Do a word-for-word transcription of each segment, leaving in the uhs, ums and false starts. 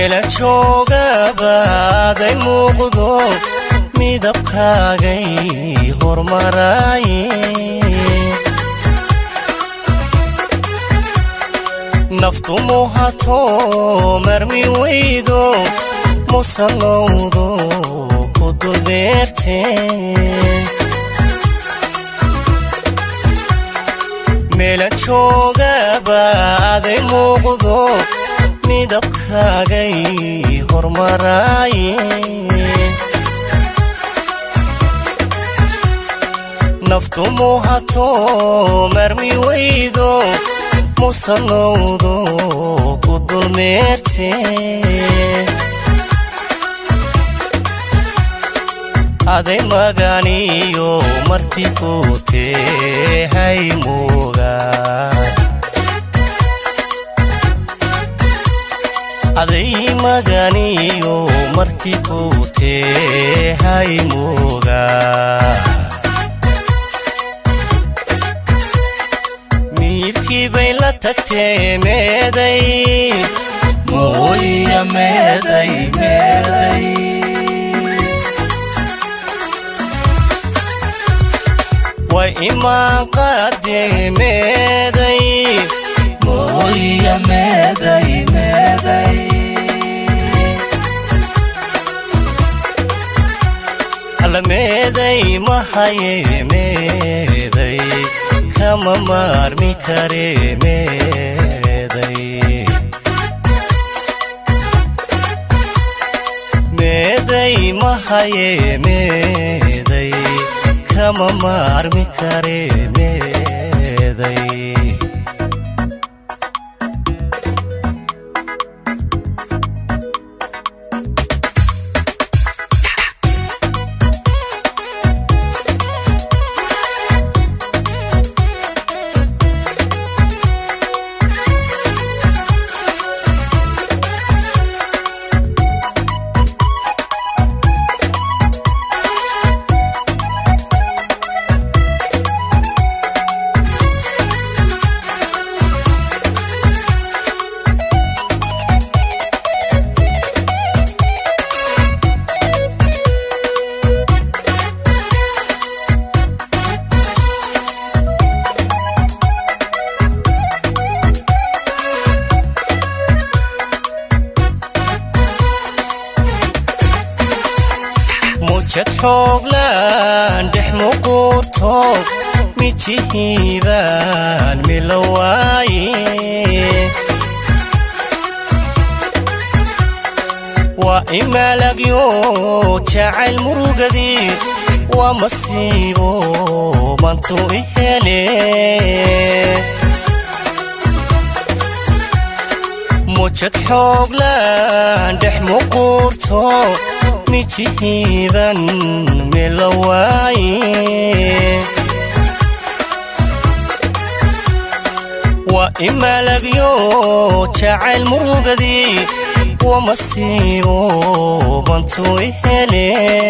meela joogabaaday muuqdo midabkaagay hormaraaye naftu muhato marmi weydo musanowdo ku dulbeerte meela joogabaaday muuqdo midabkaagay hormaraaye naftu muhato marmi weydo musanowdo ku dulmeerte aday maganiyo marti ku tehay moogaan aday maganiyo marti ku tehay moogaan miirkii bay la tagtee meeday mooya meeday meeday way imaan qaadee meeday mooya meeday meeday alla meeday mahaye meeday kama maarmi kare meeday meeday mahaye meeday kama maarmi kare meeday mujad xooglaan dhex muquurto mijihiibaan milowaaye waa imalagyo jacayl murugadii waa masiibo mantu ihele mujad xooglaan dhex muquurto mijihiiban milowaaye waa imalagyo jacayl murugadii waa masiibo mantu ihele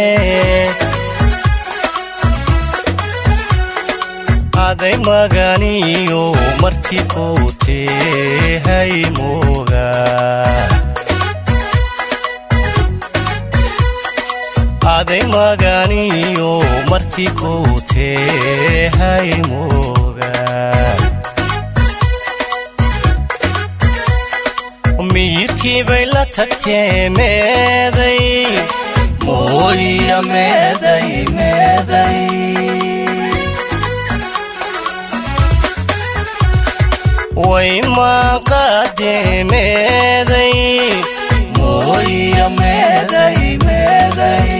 aday maganiyo marti ku tehay moogaan aday maganiyo marti ku tehay moogaan miyirkii bay la tagtee meeday mooya meeday meeday way maan qaadee meeday mooya meeday meeday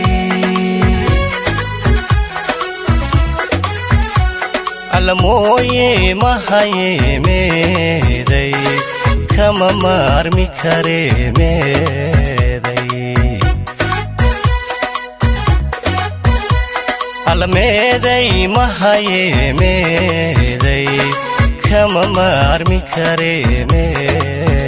alla mooye mahaye meeday kama maarmi kare meeday alla meeday mahaye meeday kama maarmi kare meeday